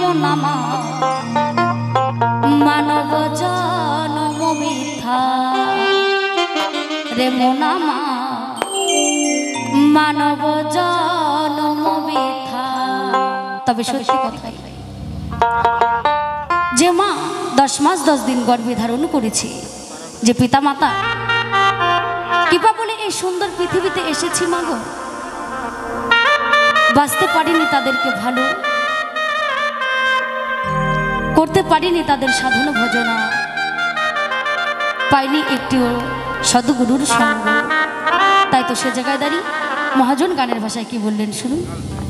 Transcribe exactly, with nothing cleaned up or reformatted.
নামা মানব জনম মিথ্যা রে মোনামা মানব জনম মিথ্যা। তবে সত্যি কথাই যে মা দশ মাস দশ দিন গর্ভে ধারণ করেছি, যে পিতা মাতা কৃপা বলে এই সুন্দর পৃথিবীতে এসেছি মাগো, বাঁচতে পারিনি তাদেরকে ভালো, করতে পারিনি তাদের সাধন ভজনা, পাইনি একটিও সদ্গুরুর সঙ্গ। তাই তো সে জায়গায় দাঁড়িয়ে মহাজন গানের ভাষায় কি বললেন শুনুন।